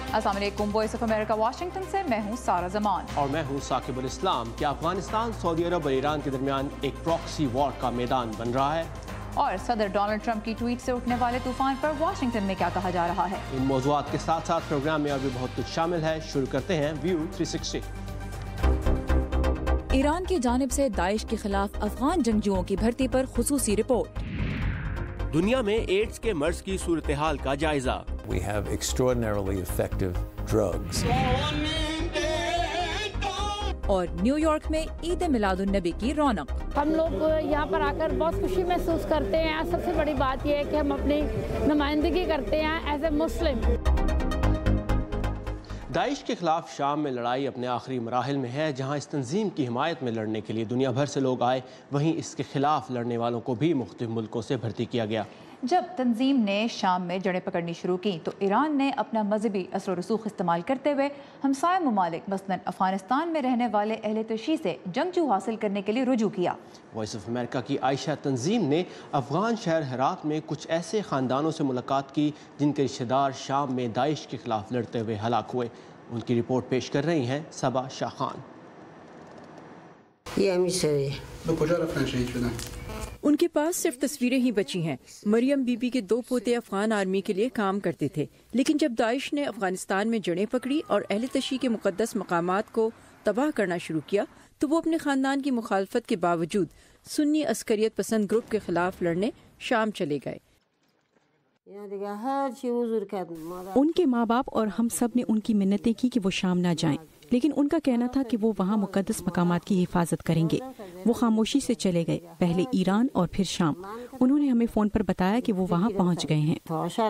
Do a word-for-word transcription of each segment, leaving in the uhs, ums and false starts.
अस्सलाम वालेकुम, voice of America Washington से मैं हूँ सारा जमान और मैं हूँ साकिब अल इस्लाम। क्या अफगानिस्तान, सऊदी अरब और ईरान के दरमियान एक प्रॉक्सी वॉर का मैदान बन रहा है? और सदर डोनाल्ड ट्रंप की ट्वीट से उठने वाले तूफान पर वाशिंगटन में क्या कहा जा रहा है? इन मौज़ूआत के साथ साथ प्रोग्राम में और भी बहुत कुछ शामिल है। शुरू करते हैं व्यू थ्री सिक्सटी। ईरान की जानिब से दाइश के खिलाफ अफगान जंगजुओं की भर्ती पर खुसूसी रिपोर्ट। दुनिया में एड्स के मर्ज की सूरत हाल का जायजा। We have extraordinarily effective drugs. और न्यूयॉर्क में ईद मिलादुन नबी की रौनक। हम लोग यहाँ पर आकर बहुत खुशी महसूस करते हैं। सबसे बड़ी बात यह है कि हम अपनी नुमाइंदगी करते हैं एज ए मुस्लिम। दाइश के खिलाफ शाम में लड़ाई अपने आखिरी मराहिल में है। जहां इस तंजीम की हिमायत में लड़ने के लिए दुनिया भर से लोग आए, वहीं इसके खिलाफ लड़ने वालों को भी मुख्तलिफ मुल्कों से भर्ती किया गया। जब तंजीम ने शाम में जड़ें पकड़नी शुरू की तो ईरान ने अपना मजहबी असर रसूख इस्तेमाल करते हुए हमसाय ममालिक मसलन अफगानिस्तान में रहने वाले अहले तशी से जंगजू हासिल करने के लिए रुजू किया। वॉइस ऑफ अमेरिका की आयशा तंजीम ने अफगान शहर हेरात में कुछ ऐसे ख़ानदानों से मुलाकात की जिनके रिश्तेदार शाम में दाइश के खिलाफ लड़ते हुए हलाक हुए। उनकी रिपोर्ट पेश कर रही हैं सबा शाह खान। उनके पास सिर्फ तस्वीरें ही बची हैं। मरियम बीबी के दो पोते अफगान आर्मी के लिए काम करते थे, लेकिन जब दाइश ने अफगानिस्तान में जड़ें पकड़ी और अहले तशी के मुकद्दस मकामात को तबाह करना शुरू किया तो वो अपने खानदान की मुखालफत के बावजूद सुन्नी अस्करियत पसंद ग्रुप के खिलाफ लड़ने शाम चले गए। उनके माँ बाप और हम सब ने उनकी मिन्नतें की कि वो शाम ना जाएं, लेकिन उनका कहना था कि वो वहाँ मुकद्दस मकामात की हिफाजत करेंगे। वो खामोशी से चले गए, पहले ईरान और फिर शाम। उन्होंने हमें फ़ोन पर बताया कि वो वहाँ पहुँच गए हैं।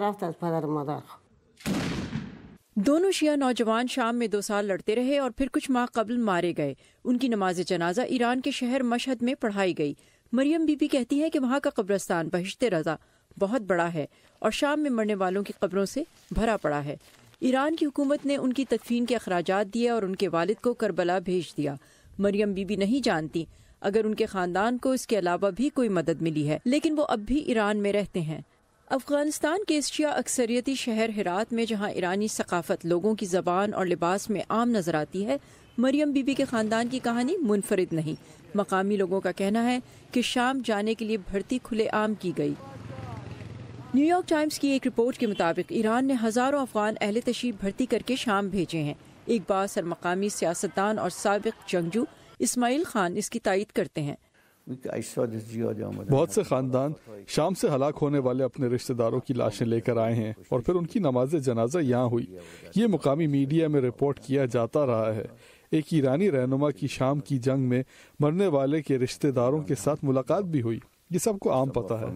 दोनों शिया नौजवान शाम में दो साल लड़ते रहे और फिर कुछ माह कबल मारे गए। उनकी नमाज जनाजा ईरान के शहर मशहद में पढ़ाई गई। मरियम बीबी कहती हैं कि वहाँ का कब्रिस्तान बहिश्ते रज़ा बहुत बड़ा है और शाम में मरने वालों की कब्रों से भरा पड़ा है। ईरान की हुकूमत ने उनकी तदफीन के अखराजात दिए और उनके वालिद को करबला भेज दिया। मरियम बीबी नहीं जानती अगर उनके खानदान को इसके अलावा भी कोई मदद मिली है, लेकिन वो अब भी ईरान में रहते हैं। अफगानिस्तान के शिया अक्सरियती शहर हेरात में जहाँ ईरानी सकाफत लोगों की ज़बान और लिबास में आम नजर आती है, मरियम बीबी के खानदान की कहानी मुनफरिद नहीं। मकामी लोगों का कहना है कि शाम जाने के लिए भर्ती खुले आम की गई। न्यूयॉर्क टाइम्स की एक रिपोर्ट के मुताबिक ईरान ने हज़ारों अफगान अहले तशी भर्ती करके शाम भेजे हैं। एक बासर मकामी सियासतदान और साबिक जंगजू इस्माइल खान इसकी तायीद करते हैं। बहुत से खानदान शाम से हलाक होने वाले अपने रिश्तेदारों की लाशें लेकर आए हैं और फिर उनकी नमाज जनाजा यहाँ हुई। ये मुकामी मीडिया में रिपोर्ट किया जाता रहा है। एक ईरानी रहनुमा की शाम की जंग में मरने वाले के रिश्तेदारों के साथ मुलाकात भी हुई। ये सबको आम पता है।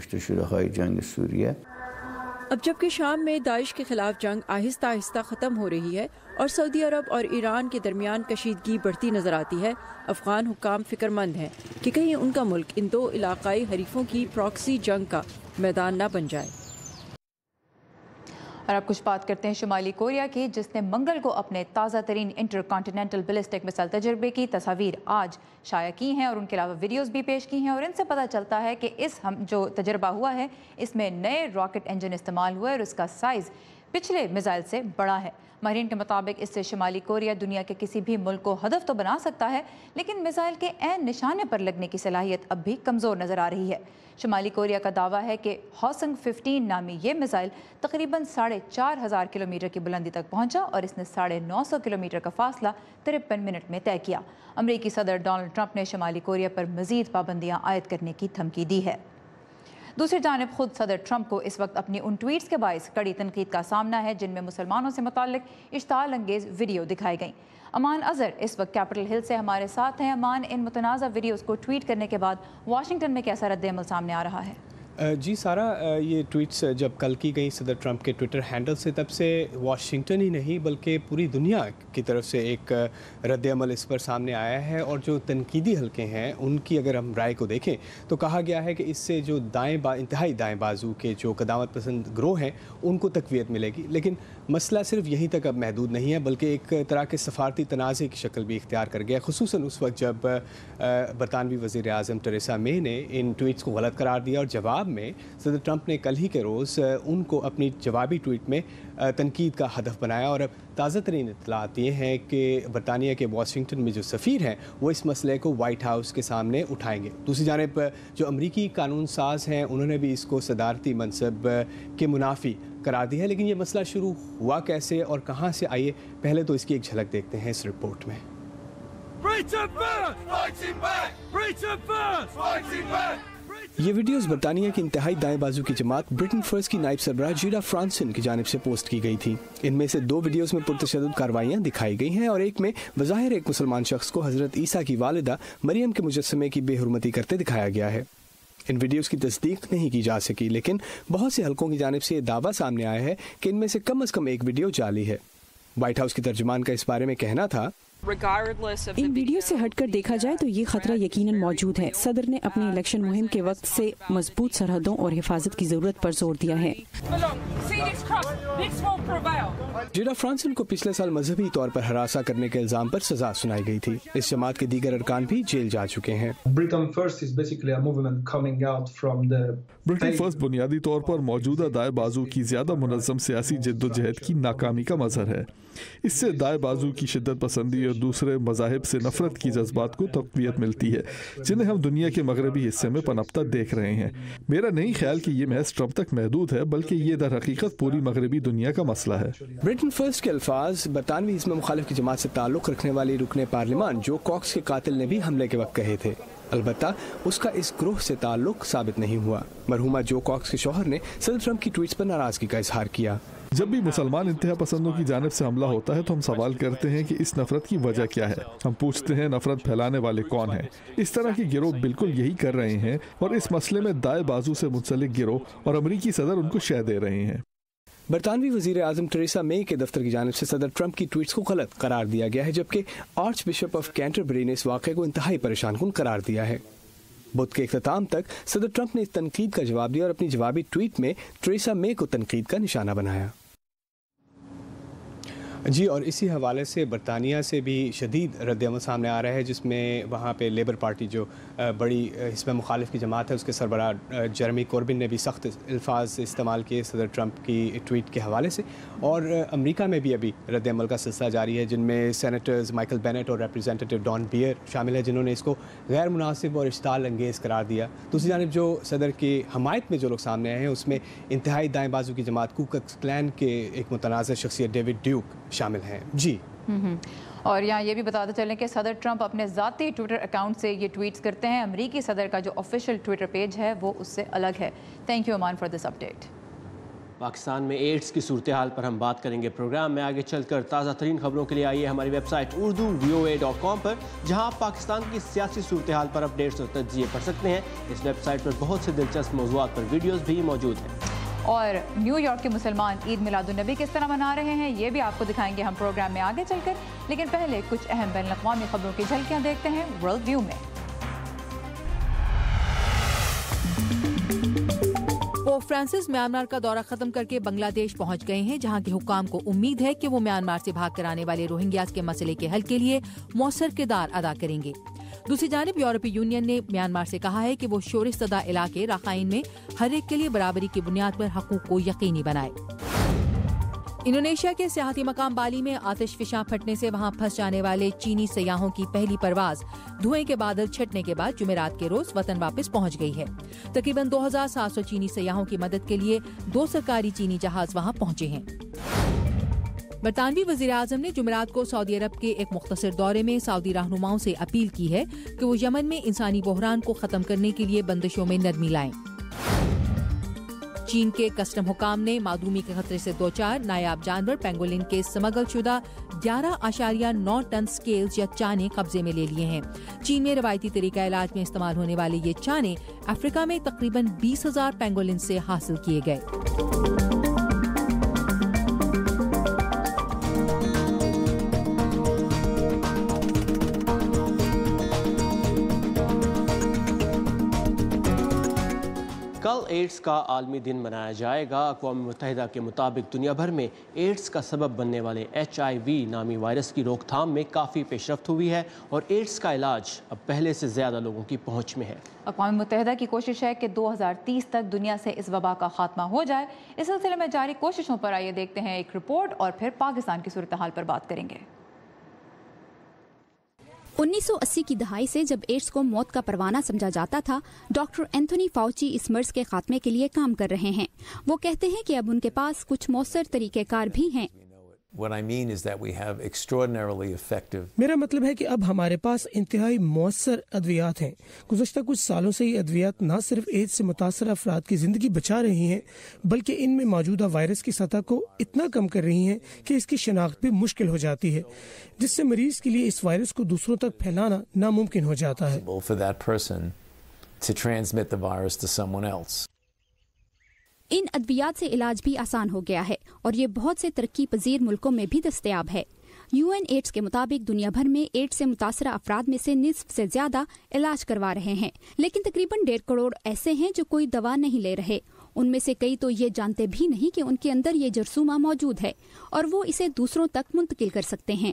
अब जबकि शाम में दाइश के खिलाफ जंग आहिस्ता आहिस्ता ख़त्म हो रही है और सऊदी अरब और ईरान के दरमियान कशीदगी बढ़ती नजर आती है, अफगान हुक्काम फिक्रमंद हैं कि कहीं उनका मुल्क इन दो इलाकाई हरीफों की प्रॉक्सी जंग का मैदान न बन जाए। और अब कुछ बात करते हैं शुमाली कोरिया की, जिसने मंगल को अपने ताज़ा तरीन इंटर कॉन्टिनेंटल बैलिस्टिक मिसाइल तजर्बे की तस्वीर आज शाया की हैं और उनके अलावा वीडियोस भी पेश की हैं। और इनसे पता चलता है कि इस हम जो तजर्बा हुआ है इसमें नए रॉकेट इंजन इस्तेमाल हुआ है और इसका साइज़ पिछले मिसाइल से बड़ा है। माहिरीन के मुताबिक इससे शुमाली कोरिया दुनिया के किसी भी मुल्क को हदफ तो बना सकता है, लेकिन मिसाइल के ऐन निशाने पर लगने की सलाहियत अब भी कमज़ोर नज़र आ रही है। शुमाली कोरिया का दावा है कि हॉसंग फिफ्टीन नामी ये मिसाइल तकरीबन साढ़े चार हज़ार किलोमीटर की बुलंदी तक पहुंचा और इसने साढ़े नौ सौ किलोमीटर का फासला तिरपन मिनट में तय किया। अमरीकी सदर डोनाल्ड ट्रंप ने शुमाली कोरिया पर मज़ीद पाबंदियाँ आयद करने की धमकी दी है। दूसरी जानब खुद सदर ट्रंप को इस वक्त अपनी उन ट्वीट्स के बायस कड़ी तनकीद का सामना है जिनमें मुसलमानों से मुताल्लिक इश्ताल अंगेज़ वीडियो दिखाई गई। अमान अजहर इस वक्त कैपिटल हिल से हमारे साथ हैं। अमान, इन मुतनाज़ा वीडियोज़ को ट्वीट करने के बाद वाशिंगटन में कैसा रद्द-ए-अमल सामने आ रहा है? जी सारा, ये ट्वीट्स जब कल की गई सदर ट्रंप के ट्विटर हैंडल से, तब से वाशिंगटन ही नहीं बल्कि पूरी दुनिया की तरफ से एक रद्द-ए-अमल इस पर सामने आया है। और जो तनकीदी हलके हैं उनकी अगर हम राय को देखें तो कहा गया है कि इससे जो दाएं बा इंतहाई दाएं बाजू के जो कदामत पसंद ग्रोह हैं उनको तक़वियत मिलेगी। लेकिन मसला सिर्फ यहीं तक अब महदूद नहीं है बल्कि एक तरह के सफारती तनाज़े की शक्ल भी इख्तियार कर गया, खुसूसन उस वक्त जब बरतानवी वज़ीर आज़म टेरेसा मे ने इन ट्वीट्स को गलत करार दिया और जवाब जवाब में सदर ट्रंप ने कल ही के रोज़ उनको अपनी जवाबी ट्वीट में तनकीद का हदफ बनाया और अब ताज़ा तरीन इत्तलात ये हैं कि बरतानिया के वाशिंगटन में जो सफ़ीर हैं वो इस मसले को वाइट हाउस के सामने उठाएंगे। दूसरी जानिब जो अमरीकी कानून साज हैं उन्होंने भी इसको सदारती मनसब के मुनाफी करार दिया है। लेकिन ये मसला शुरू हुआ कैसे और कहाँ से, आइए पहले तो इसकी एक झलक देखते हैं इस रिपोर्ट में। ये वीडियोस बरतानिया की इंतहाई दाएं बाजू की जमात ब्रिटेन फर्स्ट की नायब सरबराह जीरा फ्रांसन की जानिब से पोस्ट की गई थी। इनमें से दो वीडियोस में पुरतशद्दुद कार्रवाइयाँ दिखाई गई हैं और एक में बज़ाहिर एक मुसलमान शख्स को हज़रत ईसा की वालिदा मरियम के मुजस्समे की बेहुरमती करते दिखाया गया है। इन वीडियोस की तस्दीक नहीं की जा सकी, लेकिन बहुत से हलकों की जानिब से ये दावा सामने आया है कि इनमें से कम अज़ कम एक वीडियो जाली है। व्हाइट हाउस की तर्जुमान का इस बारे में कहना था, इन वीडियो से हटकर देखा जाए तो ये खतरा यकीनन मौजूद है। सदर ने अपनी इलेक्शन मुहिम के वक्त से मजबूत सरहदों और हिफाजत की जरूरत पर जोर दिया है। जीरा फ्रांसन को पिछले साल मजहबी तौर पर हरासा करने के इल्जाम पर सजा सुनाई गई थी। इस जमात के दीगर अरकान भी जेल जा चुके हैं। ब्रिटेन फर्स्ट बुनियादी तौर पर मौजूदा दाएं बाजू की ज्यादा मुनज़्ज़म सियासी जद्दोजहद की नाकामी का मज़हर है। इससे दाएं बाजू की शिद्दत पसंदी और दूसरे मज़ाहिब से नफरत की जज्बात को तक़वियत मिलती है, जिन्हें हम दुनिया के मगरबी हिस्से में पनपता देख रहे हैं। मेरा नहीं ख्याल कि ये महज ट्रंप तक महदूद है, बल्कि ये दर हकीकत पूरी मगरबी दुनिया का मसला है। ब्रिटेन फर्स्ट के अल्फाज बरतानवी हिज़्ब मुखालिफ की जमात से ताल्लुक़ रखने वाली रुकने पार्लिमान जो कॉक्स के कातिल ने भी हमले के वक्त कहे थे। अलबत्ता उसका इस ग्रोह से ताल्लुक़ साबित नहीं हुआ। मरहुमा जो कॉक्स के शौहर ने सदर ट्रंप की ट्वीट्स पर नाराज़गी का इजहार किया। जब भी मुसलमान इंतहा पसंदों की जानिब से हमला होता है तो हम सवाल करते हैं कि इस नफरत की वजह क्या है। हम पूछते हैं नफरत फैलाने वाले कौन हैं। इस तरह के गिरोह बिल्कुल यही कर रहे हैं और इस मसले में दाएं बाजू से मुंसलिक गिरोह और अमरीकी सदर उनको शह दे रहे हैं। बरतानवी वज़ीर आज़म टेरेसा मे के दफ्तर की जानिब से सदर ट्रंप की ट्वीट्स को गलत करार दिया गया है, जबकि आर्च बिशप ऑफ कैंटरबरी ने इस वाक़े को इंतहाई परेशान कुन करार दिया है। बुध के इख्तिताम तक सदर ट्रंप ने इस तनकीद का जवाब दिया और अपनी जवाबी ट्वीट में टेरेसा मे को तनकीद का निशाना बनाया। जी, और इसी हवाले से बरतानिया से भी शदीद रद्द-ए-अमल सामने आ रहा है, जिसमें वहाँ पे लेबर पार्टी जो बड़ी हिस्ब मुखालिफ की जमात है उसके सरबराह जेरेमी कॉर्बिन ने भी सख्त अल्फाज इस्तेमाल किए सदर ट्रंप की ट्वीट के हवाले से। और अमेरिका में भी अभी रद्द-ए-अमल का सिलसिला जारी है, जिनमें सेनेटर्स माइकल बेनेट और रिप्रेजेंटेटिव डॉन बियर शामिल है, जिन्होंने इसको गैर मुनासिब और इश्ताल अंगेज़ करार दिया। दूसरी जानिब जो सदर की हमायत में जो लोग सामने आए हैं उसमें इंतहाई दाएँ बाजू की जमात कू क्लक्स क्लैन के एक मुतनाज़ शख्सियत डेविड ड्यूक शामिल हैं। जी, और यहाँ ये भी बताते चलें कि सदर ट्रंप अपने ज़ाती ट्विटर अकाउंट से ये ट्वीट्स करते हैं। अमरीकी सदर का जो ऑफिशियल ट्विटर पेज है वो उससे अलग है। Thank you Aman for this update. Pakistan में एड्स की सूरत हाल पर हम बात करेंगे प्रोग्राम में आगे चलकर। ताज़ा तरीन खबरों के लिए आइए हमारी website Urdu V O A dot com पर, जहाँ आप पाकिस्तान की सियासी सूरत हाल पर अपडेट्स और तज्ज़िये पढ़ सकते हैं। इस वेबसाइट पर बहुत से दिलचस्प मौज़ूआत पर वीडियोज़ भी मौजूद हैं। और न्यूयॉर्क के मुसलमान ईद मिलादुन्नबी किस तरह मना रहे हैं ये भी आपको दिखाएंगे हम प्रोग्राम में आगे चलकर। लेकिन पहले कुछ अहम बैन अक़वामी खबरों की झलकियाँ देखते हैं वर्ल्ड व्यू में। पोप फ्रांसिस म्यांमार का दौरा खत्म करके बांग्लादेश पहुंच गए हैं, जहां के हुक्काम को उम्मीद है कि वो म्यांमार से भाग कर आने वाले रोहिंग्यास के मसले के हल के लिए मौसर किरदार अदा करेंगे। दूसरी जानिब यूरोपीय यूनियन ने म्यांमार से कहा है कि वो शोरशदा इलाके राखाइन में हर एक के लिए बराबरी की बुनियाद पर हकूक को यकीनी बनाए। इंडोनेशिया के सियाहती मकाम बाली में आतिशफिशां फटने से वहां फंस जाने वाले चीनी सयाहों की पहली परवाज धुएं के बादल छटने के बाद जुमेरात के रोज वतन वापस पहुंच गई है। तकरीबन दो हजार सात सौ चीनी सयाहों की मदद के लिए दो सरकारी चीनी जहाज वहां पहुंचे हैं। बरतानवी वज़ीर आज़म ने जुमेरात को सऊदी अरब के एक मुख्तसर दौरे में सऊदी रहनुमाओं से अपील की है कि वो यमन में इंसानी बहरान को खत्म करने के लिए बंदिशों में नरमी लाएं। चीन के कस्टम हुकाम ने मादूमी के खतरे से दो चार नायाब जानवर पेंगोलिन के स्मगल शुदा ग्यारह आशारिया नौ टन स्केल्स या चाने कब्जे में ले लिए हैं। चीन में रवायती तरीका इलाज में इस्तेमाल होने वाले ये चाने अफ्रीका में तकरीबन बीस हजार पेंगोलिन से हासिल किए गए। कल एड्स ایڈس کا عالمی دن منایا جائے گا۔ اقوام متحدہ کے مطابق دنیا بھر میں ایڈس کا سبب بننے والے ایچ آئی وی نامی وائرس کی روک تھام میں کافی پیش رفت ہوئی ہے اور ایڈس کا علاج اب پہلے سے زیادہ لوگوں کی پہنچ میں ہے۔ اقوام متحدہ کی کوشش ہے کہ دو ہزار تیس تک دنیا سے اس وبا کا خاتمہ ہو جائے۔ اس سلسلے میں جاری کوششوں پر آئیے دیکھتے ہیں ایک رپورٹ اور پھر پاکستان کی صورتحال پر بات کریں گے۔ انیس سو اسی کی دہائی سے جب ایڈس کو موت کا پروانہ سمجھا جاتا تھا، ڈاکٹر اینتھونی فاؤچی اس مرض کے خاتمے کے لیے کام کر رہے ہیں۔ وہ کہتے ہیں کہ اب ان کے پاس کچھ مؤثر طریقہ کار بھی ہیں۔ What I mean is that we have extraordinarily effective. میرا مطلب ہے کہ اب ہمارے پاس انتہائی مؤثر ادویات ہیں۔ گزشتہ کچھ سالوں سے یہ ادویات نہ صرف ایڈز سے متاثرہ افراد کی زندگی بچا رہی ہیں بلکہ ان میں موجودہ وائرس کی سطح کو اتنا کم کر رہی ہیں کہ اس کی شناخت بھی مشکل ہو جاتی ہے، جس سے مریض کے لیے اس وائرس کو دوسروں تک پھیلانا ناممکن ہو جاتا ہے۔ For that person to transmit the virus to someone else. ان ادویات سے علاج بھی آسان ہو گیا ہے اور یہ بہت سے ترقی پذیر ملکوں میں بھی دستیاب ہے۔ یو این ایڈس کے مطابق دنیا بھر میں ایڈس سے متاثرہ افراد میں سے نصف سے زیادہ علاج کروا رہے ہیں، لیکن تقریباً ڈیڑھ کروڑ ایسے ہیں جو کوئی دوا نہیں لے رہے۔ ان میں سے کئی تو یہ جانتے بھی نہیں کہ ان کے اندر یہ جرثومہ موجود ہے اور وہ اسے دوسروں تک منتقل کر سکتے ہیں۔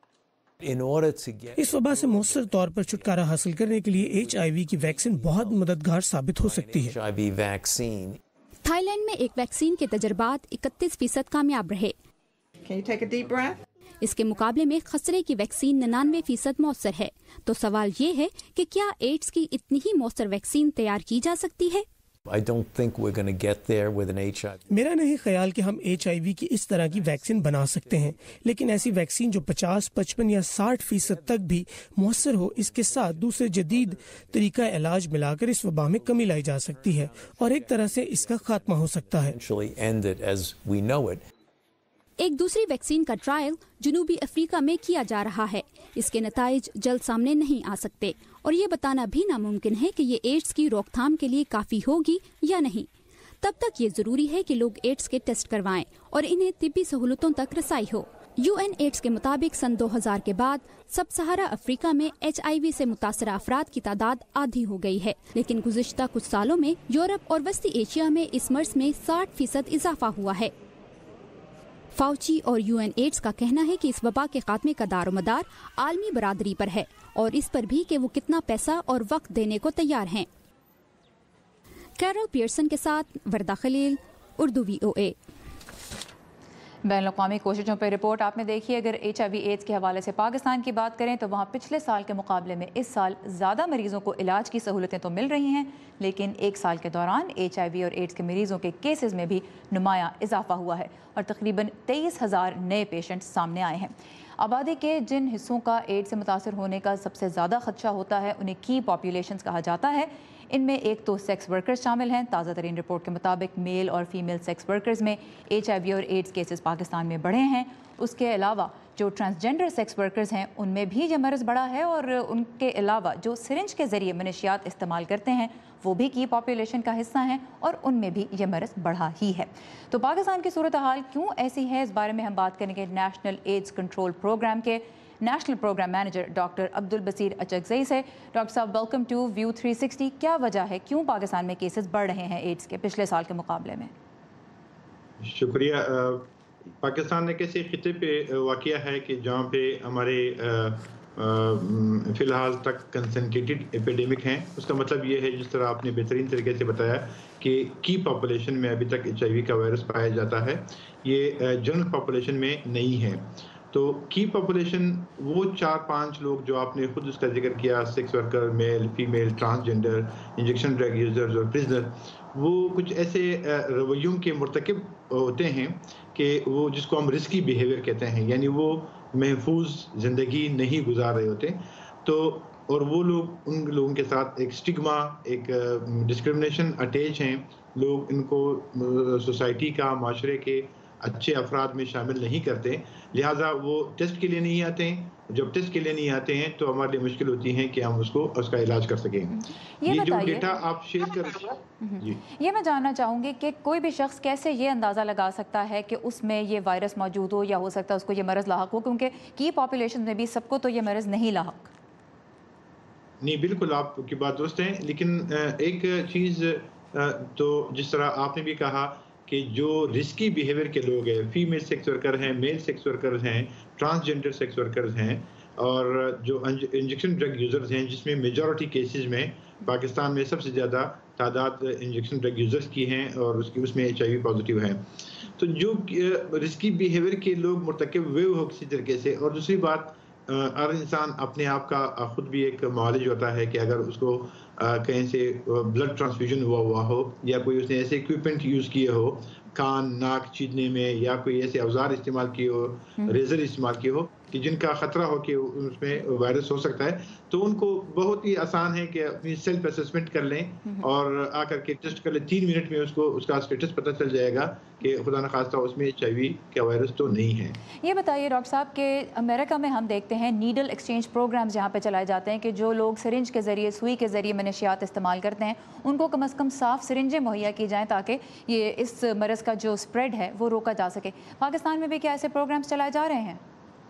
اس وبا سے مؤثر طور پر چھٹکارا حاصل کرنے کے لیے ایچ آئی وی کی ویکسین بہت مددگار ثابت ہو سکتی ہے۔ تھائی لینڈ میں ایک ویکسین کے تجربات اکتیس فیصد کامیاب رہے۔ اس کے مقابلے میں خسرے کی ویکسین ننانوے فیصد مؤثر ہے۔ تو سوال یہ ہے کہ کیا ایڈس کی اتنی ہی مؤثر ویکسین تیار کی جا سکتی ہے؟ I don't think we're going to get there with an H I V. میرا نہیں خیال کہ ہم ایچ آئی وی کی اس طرح کی ویکسین بنا سکتے ہیں، لیکن ایسی ویکسین جو پچاس پچپن یا ساٹھ فیصد تک بھی مؤثر ہو، اس کے ساتھ دوسرے جدید طریقہ علاج ملا کر اس وبا میں کمی لائی جا سکتی ہے اور ایک طرح سے اس کا خاتمہ ہو سکتا ہے۔ End it as we know it. ایک دوسری ویکسین کا ٹرائل جنوبی افریقہ میں کیا جا رہا ہے۔ اس کے نتائج جلد سامنے نہیں آ سکتے اور یہ بتانا بھی ناممکن ہے کہ یہ ایڈز کی روک تھام کے لیے کافی ہوگی یا نہیں۔ تب تک یہ ضروری ہے کہ لوگ ایڈز کے ٹیسٹ کروائیں اور انہیں طبی سہولتوں تک رسائی ہو۔ یو این ایڈز کے مطابق سن دو ہزار کے بعد سب سہارا افریقہ میں ایچ آئی وی سے متاثرہ افراد کی تعداد آدھی ہو گئی ہے، لیکن گزشتہ کچھ سالوں میں یورپ اور وسطی ایشیا میں اس مرض میں ساٹھ فیصد اضافہ ہوا ہے۔ فاؤچی اور یو این ایڈز کا کہنا ہے کہ اس وبا کے خاتمے کا دار و مدار عالمی برادری پر ہے اور اس پر بھی کہ وہ کتنا پیسہ اور وقت دینے کو تیار ہیں۔ کیرول پیئرسن کے ساتھ وردہ خلیل، اردو وی او اے۔ بین الاقوامی کوششوں پہ رپورٹ آپ نے دیکھی۔ اگر ایچ آئی وی ایڈز کے حوالے سے پاکستان کی بات کریں تو وہاں پچھلے سال کے مقابلے میں اس سال زیادہ مریضوں کو علاج کی سہولتیں تو مل رہی ہیں، لیکن ایک سال کے دوران ایچ آئی وی اور ایڈز کے مریضوں کے کیسز میں بھی نمایاں اضافہ ہوا ہے اور تقریباً تیئیس ہزار نئے پیشنٹ سامنے آئے ہیں۔ آبادی کے جن حصوں کا ایڈز سے متاثر ہونے کا سب سے زیادہ خدشہ ہوتا ہے انہیں کی پاپولیشنز کہا جاتا ہے۔ ان میں ایک تو سیکس ورکرز شامل ہیں۔ تازہ ترین رپورٹ کے مطابق میل اور فیمیل سیکس ورکرز میں ایچ آئی وی اور ایڈز کیسز پاکستان میں بڑھے ہیں۔ اس کے علاوہ جو ٹرانسجنڈر سیکس ورکرز ہیں ان میں بھی یہ مرض بڑھا ہے اور ان کے علاوہ جو سرنج کے ذریعے منشیات استعمال کرتے ہیں وہ بھی کی پاپولیشن کا حصہ ہیں اور ان میں بھی یہ مرض بڑھا ہی ہے۔ تو پاکستان کی صورتحال کیوں ایسی ہے، اس بارے میں ہم بات کریں گے نیشنل ایڈز کنٹرول پروگرام کے national programme manager doctor Abdulbasir Achakzai سے۔ ڈاکٹر صاحب welcome to view three sixty. کیا وجہ ہے کیوں پاکستان میں کیسز بڑھ رہے ہیں ایڈز کے پچھلے سال کے مقابلے میں؟ شکریہ۔ پاکستان ایک ایسے خطے پہ واقع ہے کہ جہاں پہ ہمارے فی الحال تک کنسنٹریٹڈ ایپیڈیمک ہیں۔ اس کا مطلب یہ ہے جس طرح آپ نے بہترین طریقے سے بتایا کہ کی پاپولیشن میں ابھی تک ایچ آئی وی کا وائرس پایا جاتا ہے، یہ جنرل پاپولیشن میں نہیں ہے۔ تو کی پاپولیشن وہ چار پانچ لوگ جو آپ نے خود اس کا ذکر کیا، sex worker, male, female, transgender, injection drug users اور پرزنر، وہ کچھ ایسے رویوں کے مرتکب ہوتے ہیں کہ وہ جس کو ہم رسکی بیہیویئر کہتے ہیں، یعنی وہ محفوظ زندگی نہیں گزار رہے ہوتے۔ تو اور وہ لوگ ان لوگوں کے ساتھ ایک سٹگما، ایک ڈسکرمنیشن اٹیچ ہیں۔ لوگ ان کو سوسائٹی کا، معاشرے کے اچھے افراد میں شامل نہیں کرتے، لہٰذا وہ ٹیسٹ کے لیے نہیں آتے ہیں۔ جب ٹیسٹ کے لیے نہیں آتے ہیں تو ہمارے لیے مشکل ہوتی ہے کہ ہم اس کو اس کا علاج کر سکیں۔ یہ جو ڈیٹا آپ شیئر کر جی یہ میں جاننا چاہوں گی کہ کوئی بھی شخص کیسے یہ اندازہ لگا سکتا ہے کہ اس میں یہ وائرس موجود ہو یا ہو سکتا ہے اس کو یہ مرض لاحق ہو، کیونکہ کی پاپولیشن میں بھی سب کو تو یہ مرض نہیں لاحق؟ نہیں، بالکل آپ کی بات درست ہے، لیکن ایک چیز तो जिस तरह आपने भी कहा कि जो रिस्की बिहेवियर के लोग हैं, फीमेल सेक्स वर्कर हैं, मेल सेक्स वर्कर हैं, ट्रांसजेंडर सेक्स वर्कर्स हैं, और जो इंजेक्शन ड्रग यूज़र्स हैं, जिसमें मेजॉरिटी केसेस में पाकिस्तान में सबसे ज़्यादा तादाद इंजेक्शन ड्रग यूज़र्स की हैं और उसकी उसमें एच आई वी पॉजिटिव हैं। तो जो रिस्की बिहेवियर के लोग मुर्तकब हुए हो किसी तरीके से। और दूसरी बात, हर इंसान अपने आप का खुद भी एक मॉलेज होता है कि अगर उसको कहीं से ब्लड ट्रांसफ्यूजन हुआ हुआ हो या कोई उसने ऐसे इक्विपमेंट यूज़ किए हो, कान नाक चीरने में, या कोई ऐसे औजार इस्तेमाल किए हो, रेजर इस्तेमाल किए हो कि जिनका खतरा हो कि उसमें वायरस हो सकता है, तो उनको बहुत ही आसान है कि अपनी सेल्फ असेसमेंट कर लें और आकर के टेस्ट कर लें। तीन मिनट में उसको उसका स्टेटस पता चल जाएगा कि खुदा न खास्ता उसमें एच आई वी का वायरस तो नहीं है। ये बताइए डॉक्टर साहब कि अमेरिका में हम देखते हैं नीडल एक्सचेंज प्रोग्राम्स यहाँ पे चलाए जाते हैं कि जो लोग सिरिंज के ज़रिए, सुई के ज़रिए मनशियात इस्तेमाल करते हैं, उनको कम अज़ कम साफ़ सिरिंजें मुहैया की जाएँ ताकि ये इस मरज़ का जो स्प्रेड है वो रोका जा सके। पाकिस्तान में भी क्या ऐसे प्रोग्राम्स चलाए जा रहे हैं?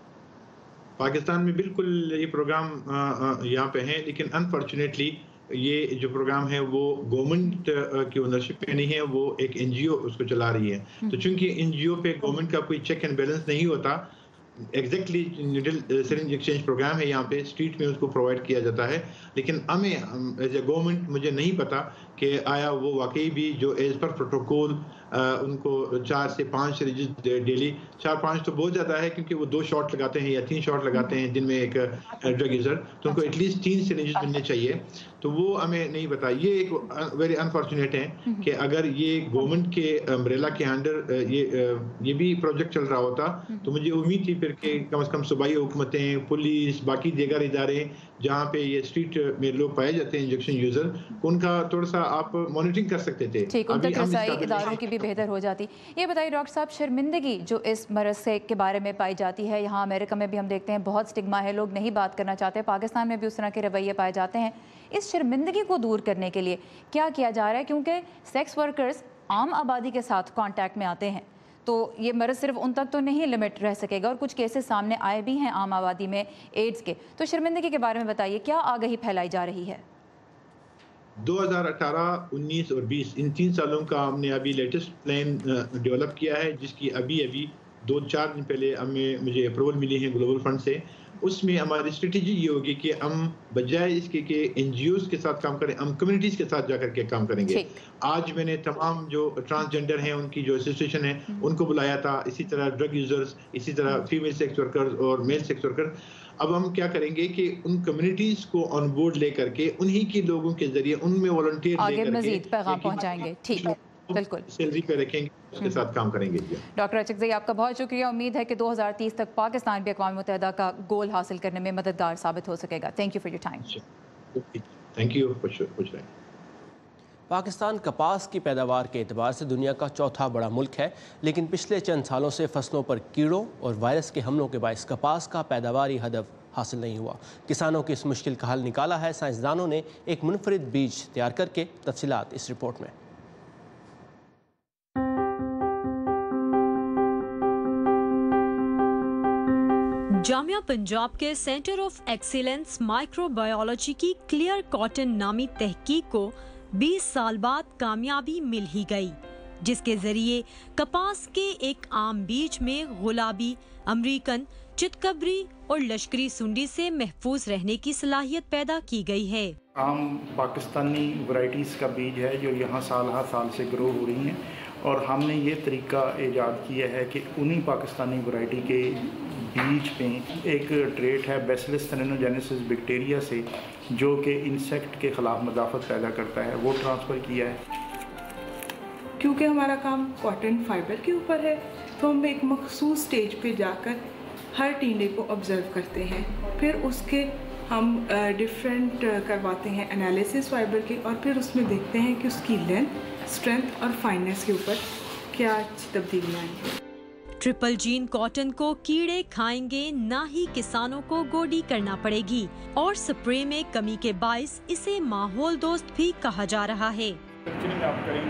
पाकिस्तान में बिल्कुल ये प्रोग्राम यहाँ पे हैं, लेकिन अनफॉर्चुनेटली ये जो प्रोग्राम है वो गवर्नमेंट की ओनरशिप पे नहीं है, वो एक एन जी ओ उसको चला रही है। तो चूंकि एन जी ओ पे गवर्नमेंट का कोई चेक एंड बैलेंस नहीं होता, exactly needle syringe exchange programme है यहाँ पे, स्ट्रीट में उसको प्रोवाइड किया जाता है, लेकिन हमें एज ए गवर्नमेंट मुझे नहीं पता कि आया वो वाकई भी जो एज पर प्रोटोकॉल उनको चार से पाँच सिरिंजेस डेली, चार पाँच तो बहुत ज़्यादा है क्योंकि वो दो शॉट लगाते हैं या तीन शॉट लगाते हैं दिन में एक ड्रग यूज़र, तो उनको एटलीस्ट तीन सिरिंजेस मिलने चाहिए। तो वो हमें नहीं पता। ये एक वेरी अनफॉर्चुनेट है कि अगर ये गवर्नमेंट के अम्ब्रेला के अंडर ये ये भी प्रोजेक्ट चल रहा होता तो मुझे उम्मीद थी फिर कि कम से कम सूबाई हुकूमतें, पुलिस, बाकी दीगर इदारे जहाँ पे ये स्ट्रीट में लोग पाए जाते हैं इंजेक्शन यूज़र, उनका थोड़ा सा आप मॉनिटरिंग कर सकते थे। ठीक, उन तक रसाई इदारों की भी बेहतर हो जाती। ये बताइए डॉक्टर साहब, शर्मिंदगी जो इस मरज़ से के बारे में पाई जाती है, यहाँ अमेरिका में भी हम देखते हैं बहुत स्टिग्मा है, लोग नहीं बात करना चाहते, पाकिस्तान में भी उस तरह के रवैये पाए जाते हैं। इस शर्मिंदगी को दूर करने के लिए क्या किया जा रहा है? क्योंकि सेक्स वर्कर्स आम आबादी के साथ कांटेक्ट में आते हैं, तो ये मरज़ सिर्फ उन तक तो नहीं लिमिट रह सकेगा और कुछ केसेस सामने आए भी हैं आम आबादी में एड्स के। तो शर्मिंदगी के बारे में बताइए, क्या आगाही फैलाई जा रही है? दो हज़ार अठारह, उन्नीस और बीस इन तीन सालों का हमने अभी लेटेस्ट प्लान डेवलप किया है, जिसकी अभी अभी दो चार दिन पहले हमें मुझे अप्रूवल मिली है ग्लोबल फंड से। उसमें हमारी स्ट्रेटेजी ये होगी कि हम बजाय इसके कि एन जी ओज़ के साथ काम करें, हम कम्युनिटीज़ के साथ जाकर के काम करेंगे। आज मैंने तमाम जो ट्रांसजेंडर हैं उनकी जो एसोसिएशन है उनको बुलाया था, इसी तरह ड्रग यूज़र्स, इसी तरह फीमेल सेक्स वर्कर्स और मेल सेक्स वर्कर। अब हम क्या करेंगे कि उन कम्युनिटीज़ को ऑन बोर्ड लेकर के उन्हीं के लोगों के जरिए उनमें वॉलंटियर आगे मज़ीद पैगाम पहुँचाएंगे। ठीक है, बिल्कुल सैलरी पे रखेंगे, उसके साथ काम करेंगे। डॉक्टर अचकज़ई, आपका बहुत शुक्रिया। उम्मीद है कि दो हज़ार तीस तक पाकिस्तान भी अक़वाम मुत्तहिदा का गोल हासिल करने में मददगार साबित हो सकेगा। Thank you for your time. Thank you. खुश रहें। पाकिस्तान कपास की पैदावार के एतबार से दुनिया का चौथा बड़ा मुल्क है, लेकिन पिछले चंद सालों से फसलों पर कीड़ों और वायरस के हमलों के बायस कपास का पैदावारी हदफ हासिल नहीं हुआ। किसानों की इस मुश्किल का हल निकाला है साइंसदानों ने एक मुनफरिद बीज तैयार करके। तफसीलात इस रिपोर्ट में। जामिया पंजाब के सेंटर ऑफ एक्सीलेंस माइक्रोबायोलॉजी की क्लियर कॉटन नामी तहकीक को बीस साल बाद कामयाबी मिल ही गई, जिसके जरिए कपास के एक आम बीज में गुलाबी, अमरीकन, चितकबरी और लश्करी सुंडी से महफूज रहने की सलाहियत पैदा की गई है। आम पाकिस्तानी वैरायटीज़ का बीज है जो यहाँ साल हर साल से ग्रो हो रही हैं, और हमने ये तरीका ईजाद किया है कि उन्हीं पाकिस्तानी वैरायटी के बीज पे एक ट्रेट है बैसिलस थ्रेनोजेनेसिस बैक्टीरिया से, जो कि इंसेक्ट के ख़िलाफ़ मदाफ़त पैदा करता है, वो ट्रांसफ़र किया है। क्योंकि हमारा काम कॉटन फाइबर के ऊपर है, तो हम एक मखसूस स्टेज पे जाकर हर टींडे को ऑब्ज़र्व करते हैं, फिर उसके हम डिफरेंट करवाते हैं एनालिसिस फाइबर के, और फिर उसमें देखते हैं कि उसकी लेंथ, स्ट्रेंथ और फाइननेस के ऊपर क्या तब्दीलियाँ आएंगी। ट्रिपल जीन कॉटन को कीड़े खाएंगे, ना ही किसानों को गोडी करना पड़ेगी, और स्प्रे में कमी के बाइस इसे माहौल दोस्त भी कहा जा रहा है। आप करेंगे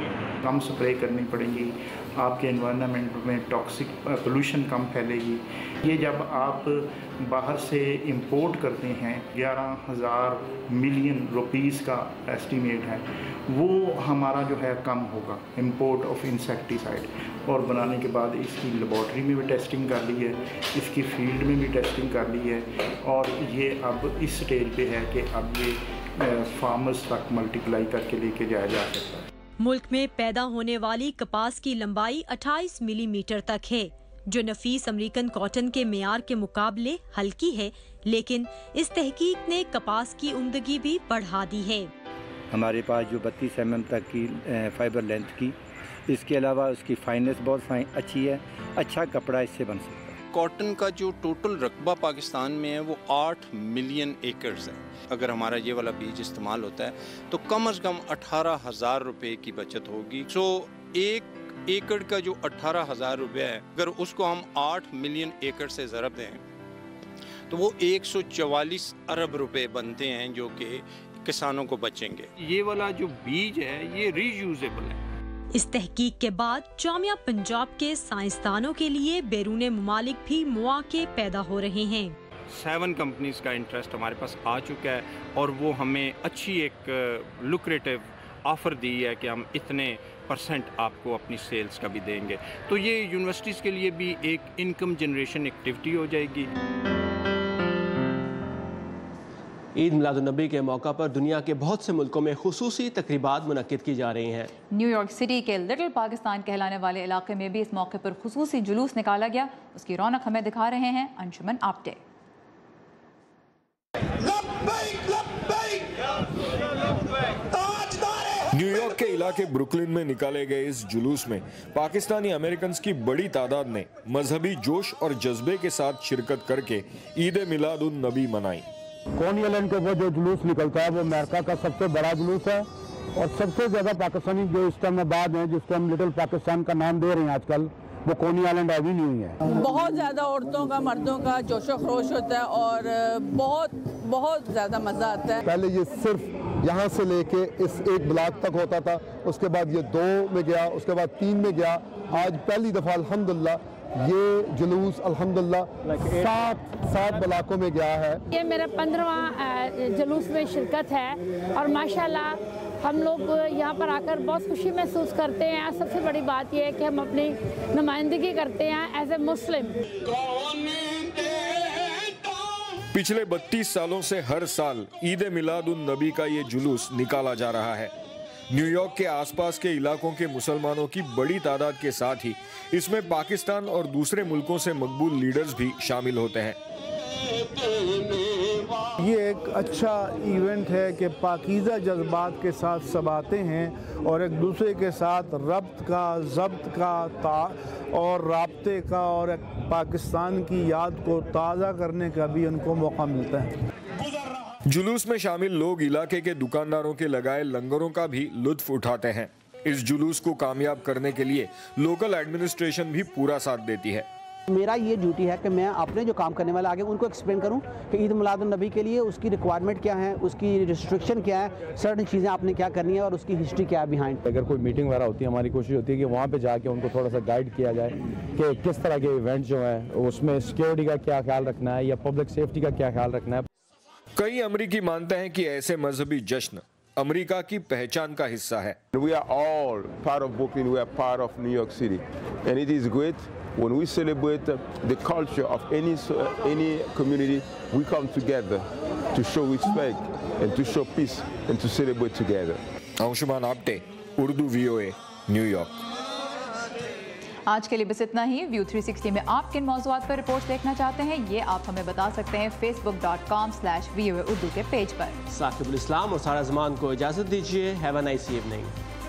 कम स्प्रे करनी पड़ेंगी, आपके एनवायरनमेंट में टॉक्सिक पोल्यूशन कम फैलेगी। ये जब आप बाहर से इंपोर्ट करते हैं, ग्यारह हज़ार मिलियन रुपीस का एस्टीमेट है, वो हमारा जो है कम होगा इंपोर्ट ऑफ इंसेक्टिसाइड। और बनाने के बाद इसकी लेबॉर्ट्री में भी टेस्टिंग कर ली है, इसकी फील्ड में भी टेस्टिंग कर ली है, और ये अब इस स्टेज पे है कि अब ये फार्मर्स तक मल्टीप्लाई करके लेके जाया जा सकता है। मुल्क में पैदा होने वाली कपास की लंबाई अट्ठाईस मिलीमीटर तक है, जो नफीस अमेरिकन कॉटन के मेयार के मुकाबले हल्की है, लेकिन इस तहकीक ने कपास की उम्दगी भी बढ़ा दी है। हमारे पास जो बत्तीस एम एम तक की फाइबर लेंथ की, इसके अलावा उसकी फाइननेस बहुत फाइन अच्छी है, अच्छा कपड़ा इससे बन सकता है। कॉटन का जो टोटल रकबा पाकिस्तान में है वो आठ मिलियन एकड़्स है। अगर हमारा ये वाला बीज इस्तेमाल होता है तो कम अज़ कम अठारह हज़ार रुपये की बचत होगी। सो एक एकड़ का जो अठारह हज़ार रुपये है, अगर उसको हम आठ मिलियन एकड़ से ज़रब दें तो वो एक सौ चवालीस अरब रुपये बनते हैं, जो कि किसानों को बचेंगे। ये वाला जो बीज है ये रीयूजेबल है। इस तहकीक के बाद जामिया पंजाब के साइंसदानों के लिए बैरून मुमालिक भी मौके पैदा हो रहे हैं। सेवन कंपनीज का इंटरेस्ट हमारे पास आ चुका है और वो हमें अच्छी एक लुक्रेटिव ऑफ़र दी है कि हम इतने परसेंट आपको अपनी सेल्स का भी देंगे। तो ये यूनिवर्सिटीज़ के लिए भी एक इनकम जनरेशन एक्टिविटी हो जाएगी। ईद मिलादुन्नबी के मौका पर दुनिया के बहुत से मुल्कों में खुसूसी तकरीबात मुनक्किद की जा रही हैं। न्यूयॉर्क सिटी के लिटिल पाकिस्तान कहलाने वाले इलाके में भी इस मौके पर खुसूसी जुलूस निकाला गया। उसकी रौनक हमें दिखा रहे हैं अंशुमन आप्टे। न्यूयॉर्क के इलाके ब्रुकलिन में निकाले गए इस जुलूस में पाकिस्तानी अमेरिकन की बड़ी तादाद ने मजहबी जोश और जज्बे के साथ शिरकत करके ईद मिलाद उन नबी मनाई। कोनी आइलैंड के ऊपर जो जुलूस निकलता है वो अमेरिका का सबसे बड़ा जुलूस है और सबसे ज़्यादा पाकिस्तानी जो इस्लामाबाद हैं, जिसको हम लिटिल पाकिस्तान का नाम दे रहे हैं आजकल, वो कोनी आइलैंड अभी नहीं हुई है। बहुत ज़्यादा औरतों का, मर्दों का जोशो खरोश होता है और बहुत बहुत ज़्यादा मज़ा आता है। पहले ये सिर्फ यहाँ से लेके इस एक ब्लॉक तक होता था, उसके बाद ये दो में गया, उसके बाद तीन में गया, आज पहली दफ़ा अल्हम्दुलिल्लाह ये जुलूस अल्हम्दुलिल्लाह सात सात ब्लॉकों में गया है। ये मेरा पंद्रहवां जुलूस में शिरकत है और माशाल्लाह हम लोग यहाँ पर आकर बहुत खुशी महसूस करते हैं। सबसे बड़ी बात यह है कि हम अपनी नुमाइंदगी करते हैं एज ए मुस्लिम। पिछले बत्तीस सालों से हर साल ईद मिलाद उन नबी का ये जुलूस निकाला जा रहा है। न्यूयॉर्क के आसपास के इलाकों के मुसलमानों की बड़ी तादाद के साथ ही इसमें पाकिस्तान और दूसरे मुल्कों से मकबूल लीडर्स भी शामिल होते हैं। ये एक अच्छा इवेंट है कि पाकीज़ा जज्बात के साथ सब आते हैं और एक दूसरे के साथ रब्त का, ज़ब्त का ता और राब्ते का और पाकिस्तान की याद को ताज़ा करने का भी उनको मौका मिलता है। जुलूस में शामिल लोग इलाके के दुकानदारों के लगाए लंगरों का भी लुत्फ उठाते हैं। इस जुलूस को कामयाब करने के लिए लोकल एडमिनिस्ट्रेशन भी पूरा साथ देती है। मेरा ये ड्यूटी है कि मैं अपने जो काम करने वाले आगे उनको एक्सप्लेन करूं कि ईद मिलादुन्नबी के लिए उसकी रिक्वायरमेंट क्या है, उसकी रिस्ट्रिक्शन क्या है, सर्टेन चीज़ें आपने क्या करनी है और उसकी हिस्ट्री क्या है बिहाइंड। अगर कोई मीटिंग वगैरह होती है, हमारी कोशिश होती है कि वहाँ पे जाके उनको थोड़ा सा गाइड किया जाए कि किस तरह के इवेंट जो हैं उसमें सिक्योरिटी का क्या ख्याल रखना है या पब्लिक सेफ्टी का क्या ख्याल रखना है। कई अमरीकी मानते हैं कि ऐसे मजहबी जश्न अमेरिका की पहचान का हिस्सा है। We are all part of Brooklyn, we are part of New York City, and it is great when we celebrate the culture of any any community. We come together to show respect and to show peace and to celebrate together. Anshuman Apte, Urdu V O A, New York. आज के लिए बस इतना ही। View three sixty में आप किन मौज़ूआत पर reports देखना चाहते हैं, ये आप हमें बता सकते हैं Facebook dot com slash V O A Urdu के पेज पर। साकिबुल इस्लाम और सारा जमान को इजाज़त दीजिए। Have a nice evening.